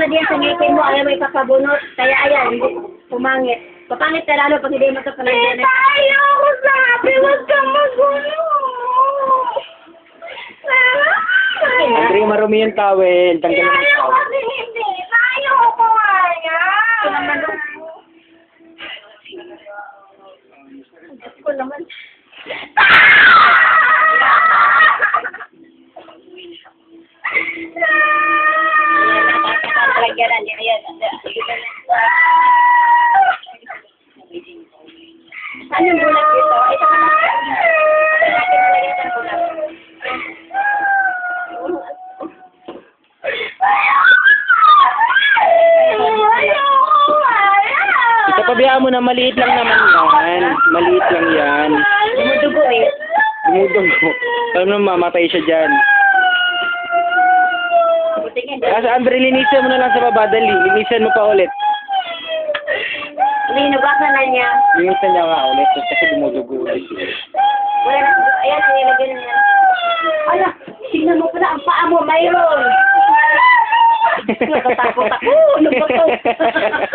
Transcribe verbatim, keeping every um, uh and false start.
diyan sa ngipin mo, ayaw mo ipapabunot. Kaya ayan, pumangit. Papangit ka lalo pag hindi mo ito panagyan. Tita, ayoko sabi, huwag kang magulo. Andre, marumi yung towel. Tanggalin mo yung Ayaw towel. kasi hindi. Ayoko kaya. Ito naman, no? Ko naman. Ayan, ayan. Saan yung bulat dito? Ito ka na. Natin nalagyan sa bulat. Ito, pabayaan mo na, maliit lang naman yan. Maliit lang yan. Dumudugo eh. Dumudugo. Alam mo, mamatay siya dyan. Butingin. Kasi Andre, linisan mo na lang sa baba, dali. Linisan mo pa ulit. Linugasan na niya. Linisan niya nga ulit kasi dumudugo ulit. Wala na. Ayan, ang nilagyan na yan. Ala, tingnan mo pala ang paa mo, mayroon. Natatakot ako. Ano ba to?